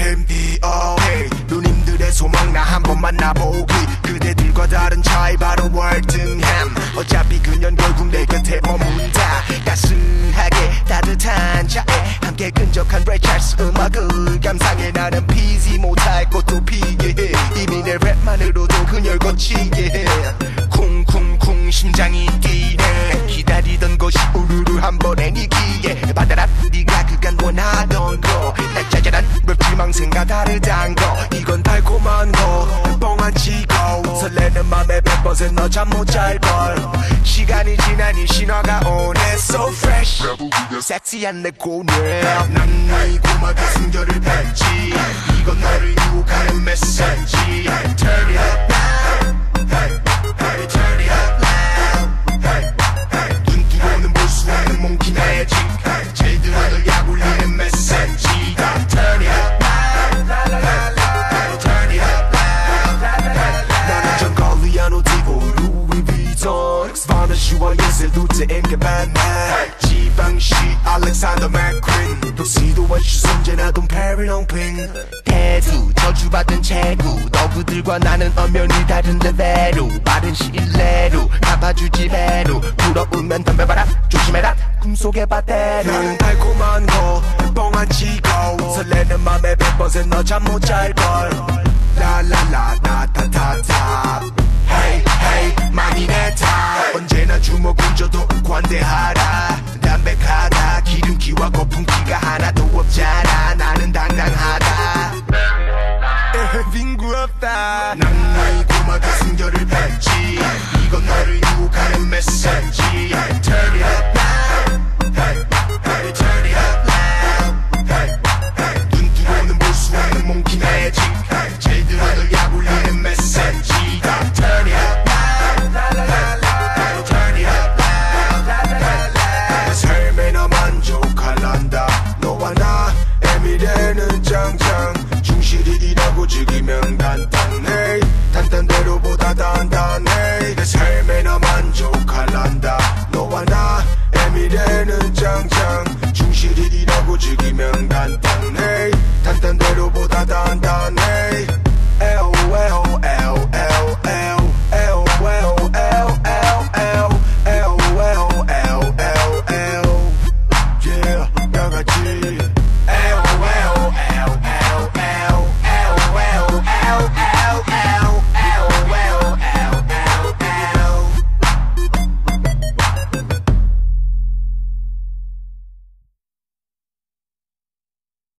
MDO 누님들의 소망 나 한번 만나보기 그대들과 다른 차이 바로 weoldeungham 어차피 그년 결국 내 곁에 머문다 따스하게 따뜻한 차에 함께 끈적한 레찰스 음악을 감상해 나는 피지 못할 것도 피게 해 이미 내 랩만으로도 그녀를 거치게 해 쿵쿵쿵 심장이 뛰네 기다리던 것이 우르르 한 번에 니기에 받아라 네가 그간 원하던 거날 짜잘한 랩지망생과 다르단 거 이건 달콤한 거 뻥한 치고 설레는 맘에 100% 너 잠 못 잘걸 시간이 지나니 신화가 오네 So fresh 섹시한 내 고뇌 난 너의 고막에 숨결을 뱉지 이건 너를 유혹하는 메시지 Turn it up now Turn it up now 눈 뜨고는 볼 수 없는 몽키 매직 제일 들어 널 약올리는 메시지 Turn it up now Turn it up now 나는 전 걸리아노 디고 루이 비톤 스파니쉬와 예슬 두째인게 반만 지방시 알렉산더 맥퀸 도시도와 시선제나 돈 페리롱핑 대두 저주받은 체구 너구들과 나는 엄연히 다른데 배로 빠른 시일 내로 갚아주지 배로 부러우면 덤벼봐라 조심해라 꿈속의 바대로 나는 달콤한 거 뻥한 치고 설레는 맘에 100% 너 잠 못 잘걸 라라라 나타타타 Hey hey 많이 내 탓 언제나 주먹을 줘도 관대하라 담백하다 기름기와 거품기가 하나도 없잖아 나는 당당하다 빙구 없다 난 너의 고막에 숨결을 뱉지 이건 너를 유혹하는 메시지 Turn it up now Turn it up now 눈 뜨고는 볼 수 없는 몽키 매직 제일 들어 널 약올리는 메시지 Turn it up now Turn it up now 내 삶에 나 만족할란다 너와 나 애미되는 짱짱 충실히 일하고 즐기면 간단해 단단대로보다 단단해 내 삶에 나 만족할란다 너와 나 애미되는 짱짱 충실히 일하고 즐기면 간단해 단단대로보다 단단해 에오 에오 에오 에오 에오 에오 에오 에오 에오 에오 에오 에오 에오 에오 Yeah 다같이